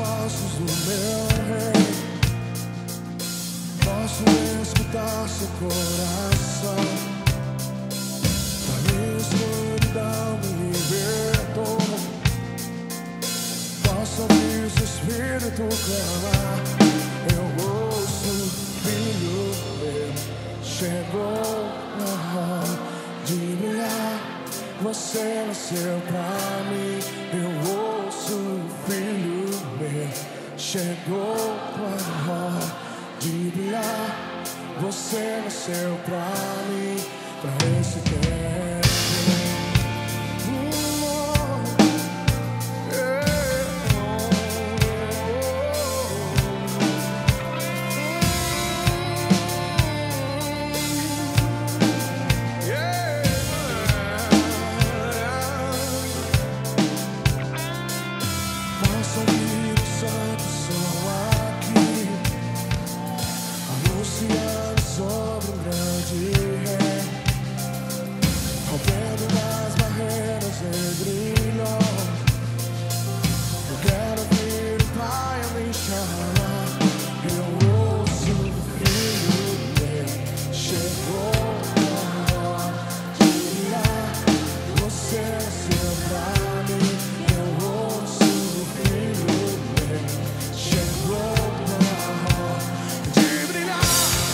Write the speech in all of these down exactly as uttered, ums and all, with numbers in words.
passos do meu rei. Posso escutar seu coração. Da minha escuridão me libertou. Posso ouvir seu espírito clamar. Eu ouço, filho meu, chegou a hora de brilhar. Você nasceu pra mim. Eu ouço, filho meu, chegou a hora de brilhar. Você nasceu pra mim, pra esse tempo. Sobre um grande rei, rompendo as barreiras e grilhões. Eu quero ouvir o Pai a me chamar. Eu ouço o Filho meu, chegou a hora de brilhar. Você nasceu pra mim. Eu ouço o Filho meu, chegou a hora de brilhar.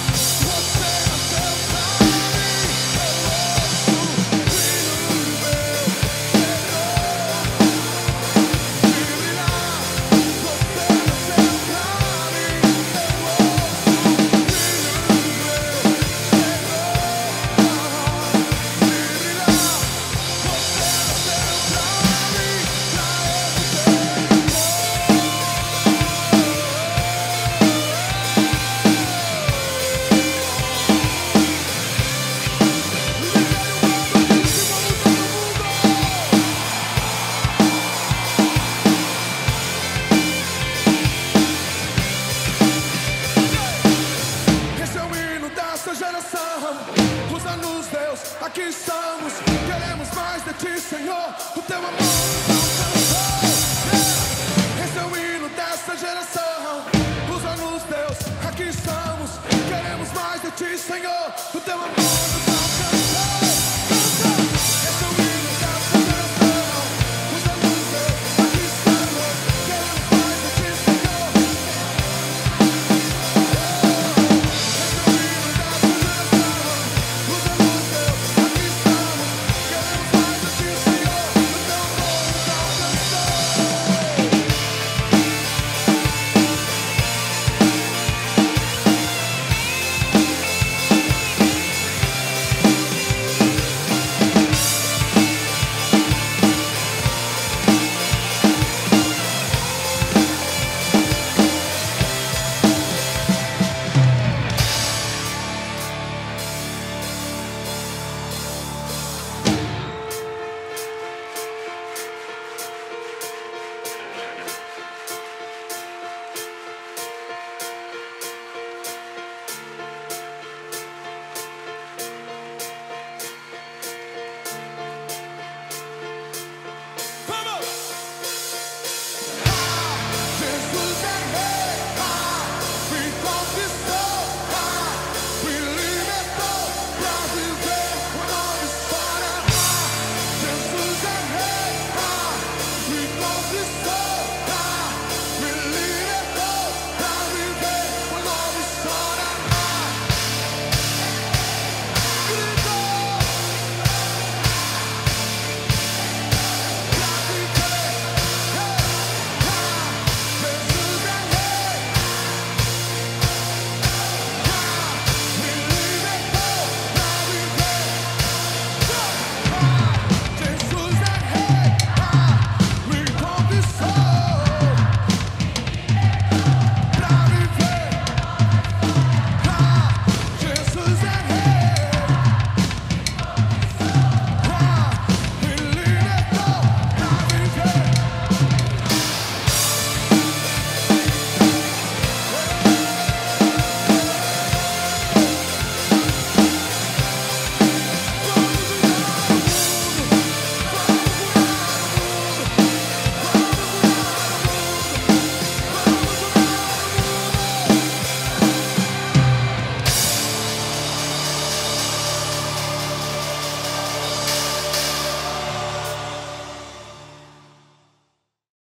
Usa-nos, Deus, aqui estamos. Queremos mais de ti, Senhor. O teu amor nos alcançou. Esse é o hino dessa geração. Usa-nos, Deus, aqui estamos. Queremos mais de ti, Senhor. O teu amor nos alcançou.